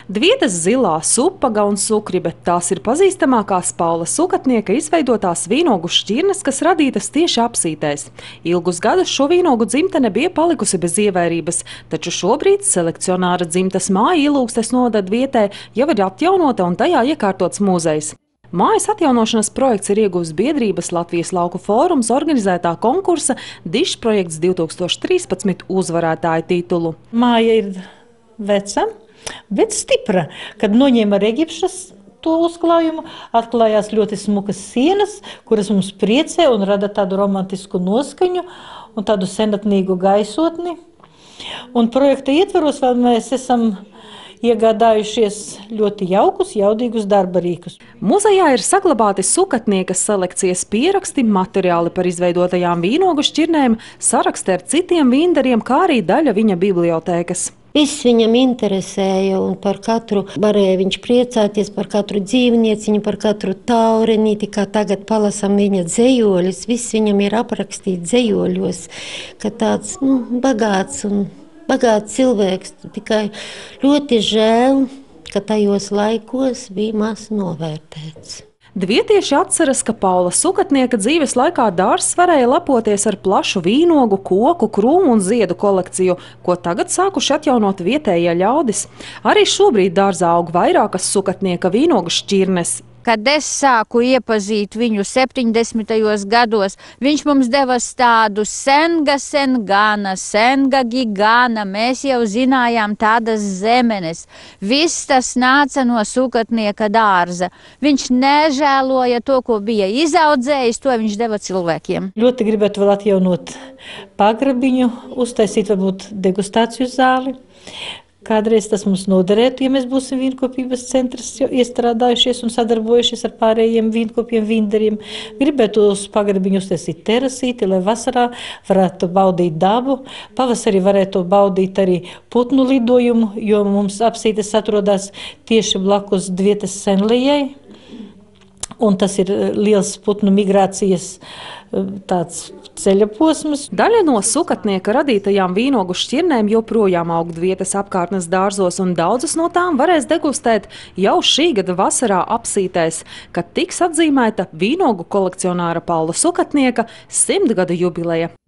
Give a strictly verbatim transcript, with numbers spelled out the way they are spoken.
Dvietas zilā, supaga un sukribe – tās ir pazīstamākās Paula Sukatnieka izveidotās vīnogu šķirnes, kas radītas tieši apsītēs. Ilgus gadus šo vīnogu dzimtene bija palikusi bez ievairības, taču šobrīd selekcionāra dzimtas māja Ilūgstes novada vietē jau ir atjaunota un tajā iekārtots muzejs. Mājas atjaunošanas projekts ir ieguvis biedrības Latvijas lauku fórums organizētā konkursa Dišs projekts divi tūkstoši trīspadsmit uzvarētāja titulu. Māja ir veca, bet stipra. Kad noņēma ar Eģipšas to uzklājumu, atklājās ļoti smukas sienas, kuras mums priecē un rada tādu romantisku noskaņu un tādu senatnīgu gaisotni. Un projekta ietvaros vēl mēs esam iegādājušies ļoti jaukus, jaudīgus darbarīkus. Muzejā ir saglabāti Sukatnieka selekcijas pieraksti, materiāli par izveidotajām vīnogu šķirnēm, saraksti ar citiem vīndariem, kā arī daļa viņa bibliotēkas. Viss viņam interesēja un par katru varēja viņš priecāties, par katru dzīvnieciņu, par katru taurenīti, kā tagad palasam viņa dzejoļus. Viss viņam ir aprakstīts dzejoļos, ka tāds nu, bagāts un bagāts cilvēks. Tikai ļoti žēl, ka tajos laikos bija maz novērtēts. Dvietieši atceras, ka Paula Sukatnieka dzīves laikā dārzs varēja lepoties ar plašu vīnogu, koku, krūmu un ziedu kolekciju, ko tagad sākuši atjaunot vietējie ļaudis. Arī šobrīd dārzā aug vairākas Sukatnieka vīnogu šķirnes. Kad es sāku iepazīt viņu septiņdesmitajos gados, viņš mums deva tādu senga sengana, senga gigana, mēs jau zinājām tādas zemenes. Viss tas nāca no Sukatnieka dārza. Viņš nežēloja to, ko bija izaudzējis, to viņš deva cilvēkiem. Ļoti gribētu vēl atjaunot pagrabiņu, uztaisīt varbūt degustāciju zāli. Kādreiz tas mums noderētu, ja mēs būsim vīnkopības centrs iestrādājušies un sadarbojušies ar pārējiem vīnkopiem, vīndariem. Gribētu uz pagrabiņu uztaisīt terasīti, lai vasarā varētu baudīt dabu. Pavasarī varētu baudīt arī putnu lidojumu, jo mums apsītes atrodas tieši blakus Dvietas senlijai. Un tas ir liels putnu migrācijas tāds ceļa posms. Daļa no Sukatnieka radītajām vīnogu šķirnēm joprojām aug Dvietas apkārtnes dārzos, un daudzas no tām varēs degustēt jau šī gada vasarā apsītēs, kad tiks atzīmēta vīnogu kolekcionāra Paula Sukatnieka simtgadu jubileja.